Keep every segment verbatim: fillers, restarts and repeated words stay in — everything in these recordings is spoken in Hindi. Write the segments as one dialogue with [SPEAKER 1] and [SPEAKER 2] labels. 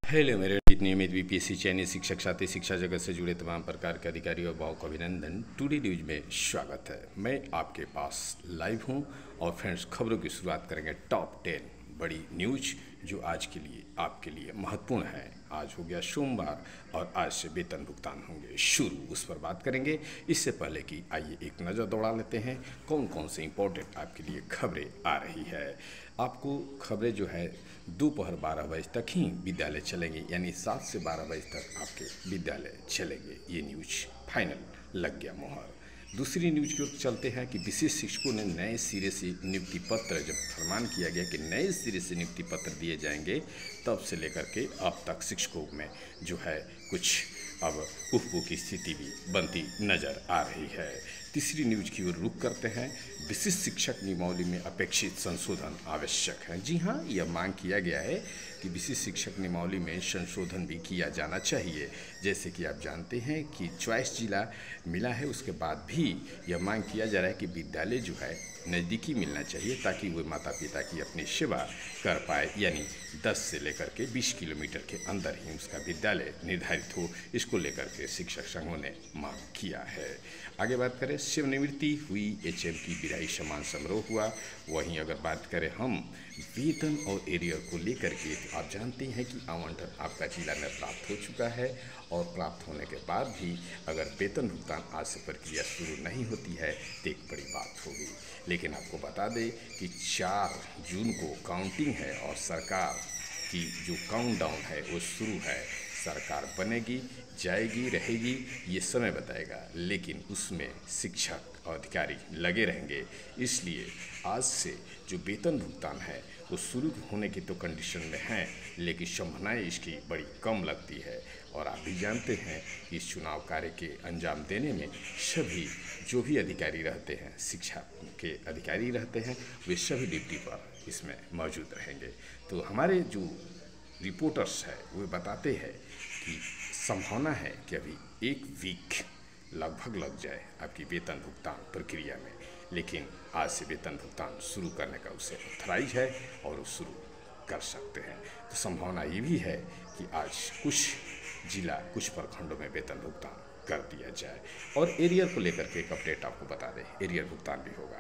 [SPEAKER 1] हेलो मेरे नियमित बीपीएससी चयनित शिक्षक साथी शिक्षा जगत से जुड़े तमाम प्रकार के अधिकारी और भाव को अभिनंदन। टुडे न्यूज में स्वागत है। मैं आपके पास लाइव हूं और फ्रेंड्स खबरों की शुरुआत करेंगे टॉप टेन बड़ी न्यूज जो आज के लिए आपके लिए महत्वपूर्ण है। आज हो गया सोमवार और आज से वेतन भुगतान होंगे शुरू, उस पर बात करेंगे। इससे पहले कि आइए एक नज़र दौड़ा लेते हैं कौन कौन से इंपॉर्टेंट आपके लिए खबरें आ रही है। आपको खबरें जो है दोपहर बारह बजे तक ही विद्यालय चलेंगे, यानी सात से बारह बजे तक आपके विद्यालय चलेंगे। ये न्यूज फाइनल लग गया मोहर। दूसरी न्यूज की ओर चलते हैं कि विशेष शिक्षकों ने नए सिरे से नियुक्ति पत्र, जब फरमान किया गया कि नए सिरे से नियुक्ति पत्र दिए जाएंगे, तब से लेकर के अब तक शिक्षकों में जो है कुछ अब उफू की स्थिति भी बनती नजर आ रही है। तीसरी न्यूज की ओर रुख करते हैं। विशिष्ट शिक्षक नियमावली में अपेक्षित संशोधन आवश्यक है। जी हाँ, यह मांग किया गया है कि विशिष्ट शिक्षक नियमावली में संशोधन भी किया जाना चाहिए। जैसे कि आप जानते हैं कि चॉइस जिला मिला है, उसके बाद भी यह मांग किया जा रहा है कि विद्यालय जो है नज़दीकी मिलना चाहिए ताकि वे माता पिता की अपनी सेवा कर पाए, यानी दस से लेकर के बीस किलोमीटर के अंदर ही उसका विद्यालय निर्धारित हो। इसको लेकर के शिक्षक संघों ने मांग किया है। आगे बात करें, सेवानिवृत्ति हुई एचएम की विदाई सम्मान समारोह हुआ। वहीं अगर बात करें हम वेतन और एरियर को लेकर के, तो आप जानते हैं कि आवंटन आपका जिला में प्राप्त हो चुका है और प्राप्त होने के बाद भी अगर वेतन भुगतान आज से प्रक्रिया शुरू नहीं होती है तो एक बड़ी बात होगी। लेकिन आपको बता दें कि चार जून को काउंटिंग है और सरकार की जो काउंटडाउन है वो शुरू है। सरकार बनेगी, जाएगी, रहेगी, ये समय बताएगा, लेकिन उसमें शिक्षक और अधिकारी लगे रहेंगे। इसलिए आज से जो वेतन भुगतान है वो शुरू होने की तो कंडीशन में है, लेकिन संभावनाएं इसकी बड़ी कम लगती है। और आप भी जानते हैं कि इस चुनाव कार्य के अंजाम देने में सभी जो भी अधिकारी रहते हैं, शिक्षा के अधिकारी रहते हैं, वे सभी ड्यूटी पर इसमें मौजूद रहेंगे। तो हमारे जो रिपोर्टर्स है वे बताते हैं कि संभावना है कि अभी एक वीक लगभग लग जाए आपकी वेतन भुगतान प्रक्रिया में, लेकिन आज से वेतन भुगतान शुरू करने का उसे ऑथराइज है और वो शुरू कर सकते हैं। तो संभावना ये भी है कि आज कुछ जिला, कुछ प्रखंडों में वेतन भुगतान कर दिया जाए। और एरियर को लेकर के एक अपडेट आपको बता दें, एरियर भुगतान भी होगा।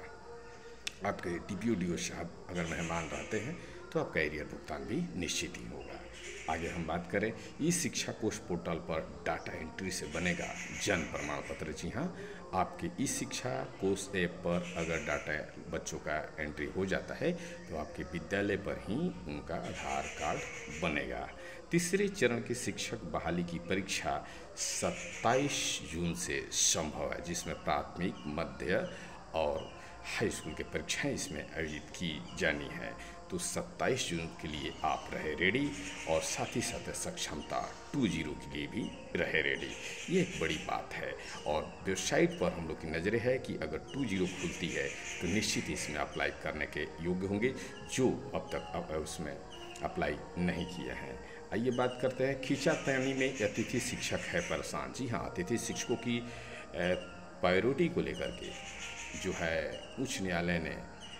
[SPEAKER 1] आपके डीपीओ डीओ साहब अगर मेहमान रहते हैं तो आपका एरियर भुगतान भी निश्चित ही होगा। आगे हम बात करें, ई शिक्षा कोष पोर्टल पर डाटा एंट्री से बनेगा जन प्रमाण पत्र। जी हाँ, आपके ई शिक्षा कोष ऐप पर अगर डाटा बच्चों का एंट्री हो जाता है तो आपके विद्यालय पर ही उनका आधार कार्ड बनेगा। तीसरे चरण की शिक्षक बहाली की परीक्षा सत्ताईस जून से संभव है, जिसमें प्राथमिक, मध्य और हाई स्कूल की परीक्षाएं इसमें आयोजित की जानी है। तो सत्ताईस जून के लिए आप रहे रेडी और साथ ही साथ सक्षमता टू जीरो के लिए भी रहे रेडी। ये एक बड़ी बात है और वेबसाइट पर हम लोग की नज़रें है कि अगर टू जीरो खुलती है तो निश्चित इसमें अप्लाई करने के योग्य होंगे जो अब तक अब उसमें अप्लाई नहीं किए हैं। आइए बात करते हैं, खींचातानी में अतिथि शिक्षक है परेशान। जी हाँ, अतिथि शिक्षकों की प्रायोरिटी को लेकर के जो है उच्च न्यायालय ने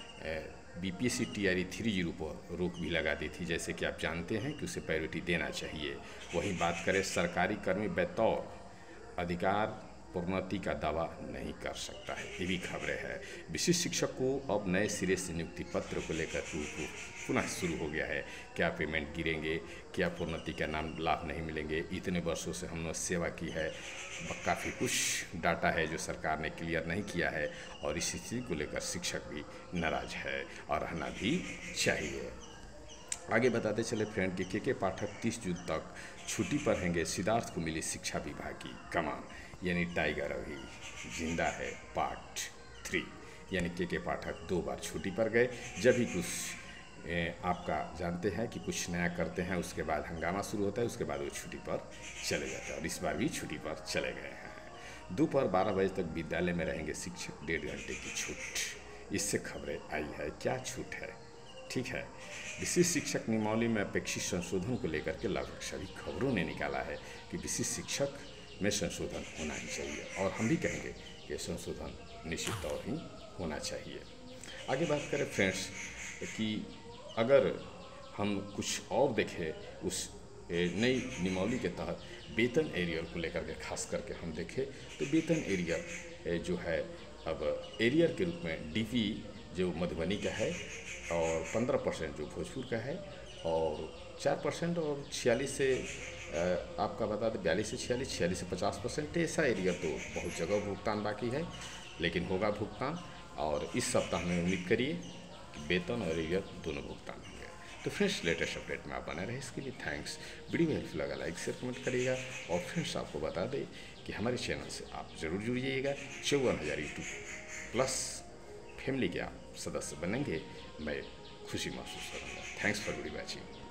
[SPEAKER 1] बीपीएससी टीआरई थ्री जीरो पर रोक भी लगा दी थी। जैसे कि आप जानते हैं कि उसे प्रायोरिटी देना चाहिए। वहीं बात करें, सरकारी कर्मी बतौर अधिकार प्रोन्नति का दावा नहीं कर सकता है, ये भी खबरें हैं। विशिष्ट शिक्षक को अब नए सिरे से नियुक्ति पत्र को लेकर पुनः शुरू हो गया है। क्या पेमेंट गिरेंगे, क्या प्रोन्नति का नाम लाभ नहीं मिलेंगे, इतने वर्षों से हमने सेवा की है, काफ़ी कुछ डाटा है जो सरकार ने क्लियर नहीं किया है और इस स्थिति को लेकर शिक्षक भी नाराज है और रहना भी चाहिए। आगे बताते चले फ्रेंड कि के के पाठक तीस जून तक छुट्टी पर रहेंगे। सिद्धार्थ को मिली शिक्षा विभाग की कमान, यानी टाइगर अभी जिंदा है पार्ट थ्री। यानी के के पाठक दो बार छुट्टी पर गए। जब भी कुछ ए, आपका जानते हैं कि कुछ नया करते हैं, उसके बाद हंगामा शुरू होता है, उसके बाद वो छुट्टी पर चले जाते हैं और इस बार भी छुट्टी पर चले गए हैं। दोपहर बारह बजे तक विद्यालय में रहेंगे शिक्षक, डेढ़ घंटे की छूट। इससे खबरें आई है, क्या छूट है? ठीक है, विशिष्ट शिक्षक नियमावली में अपेक्षित संशोधन को लेकर के लगभग सभी खबरों ने निकाला है कि विशिष्ट शिक्षक में संशोधन होना ही चाहिए और हम भी कहेंगे कि संशोधन निश्चित तौर ही होना चाहिए। आगे बात करें फ्रेंड्स कि अगर हम कुछ और देखें उस ए, नई नियमावली के तहत वेतन एरियर को लेकर के खास करके हम देखें तो वेतन एरियर जो है अब एरियर के रूप में डीपी जो मधुबनी का है और पंद्रह परसेंट जो भोजपुर का है और चार परसेंट और छियालीस से आपका बता दें बयालीस से छियालीस छियालीस से पचास परसेंट ऐसा एरिया तो बहुत जगह भुगतान बाकी है, लेकिन होगा भुगतान। और इस सप्ताह में उम्मीद करिए कि वेतन और एरियर दोनों भुगतान होंगे। तो फ्रेंड्स लेटेस्ट अपडेट में आप बने रहे, इसके लिए थैंक्स। वीडियो हेल्पफुल लगा लाइक शेयर कमेंट करिएगा। और फ्रेंड्स आपको बता दें कि हमारे चैनल से आप ज़रूर जुड़िएगा। चौवन हज़ार यूट्यूब प्लस फैमिली के आप सदस्य बनेंगे, मैं खुशी महसूस करूँगा। Thanks for video watching.